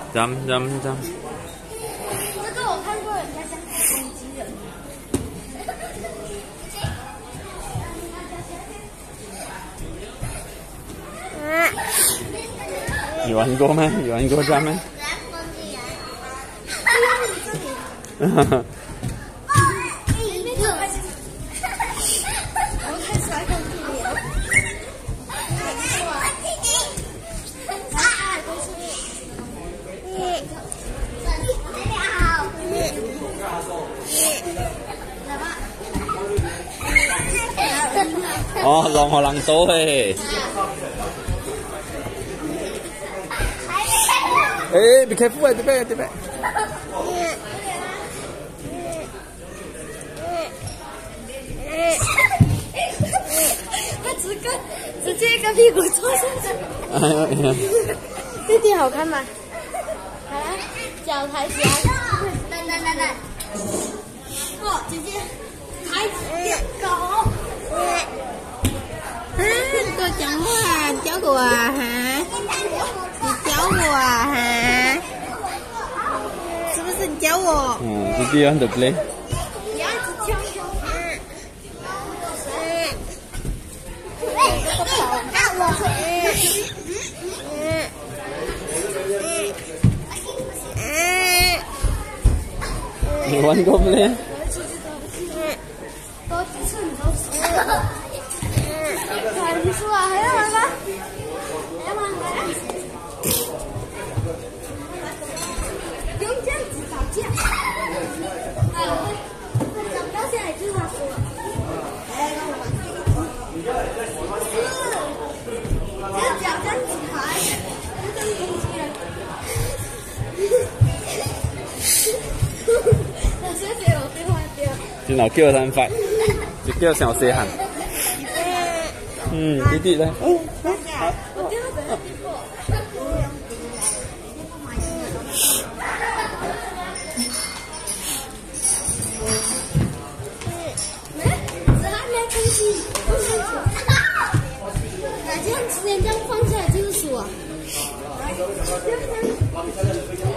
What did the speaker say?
Jump。 这个我看过，人家像攻击人。 你玩过吗？你玩过 Jump 吗？哈哈。哦，讓我能到嘿！哎 ，be careful 啊，對邊？ 他直接一个屁股坐上去。 哎呀！ 弟弟好看吗？好了，脚抬起来。来。哦，姐姐，抬起狗。 你教我啊？教我啊？哈？你教我啊？哈？是不是你教我？ 弟弟 want to play。 你要一直跳。 你玩過 play？ 多几次你都输了。你输了，还要玩吗？不用这样子打架。讲到现在就是他输了。这个脚这样子抬，我谢謝我對話掉。 轉頭叫佢快，就叫小四行。弟弟咧。 我掉到地步。这样直接这样放下来就是输啊！